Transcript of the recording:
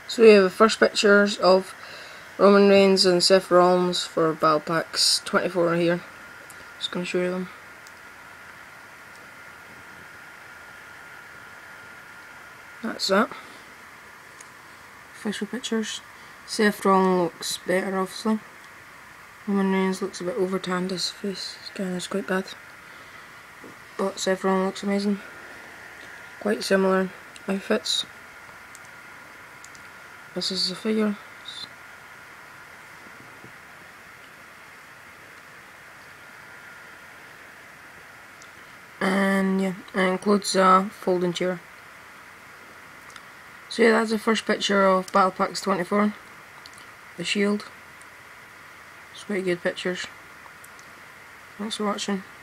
So we have the first pictures of Roman Reigns and Seth Rollins for Battle Packs 24 here. Just going to show you them. That's that. Official pictures. Seth Rollins looks better, obviously. Roman Reigns looks a bit over-tanned, his face is quite bad. But Seth Rollins looks amazing. Quite similar outfits. This is the figure. And yeah, it includes a folding chair. So yeah, that's the first picture of Battle Packs 24. The Shield. It's quite good pictures. Thanks for watching.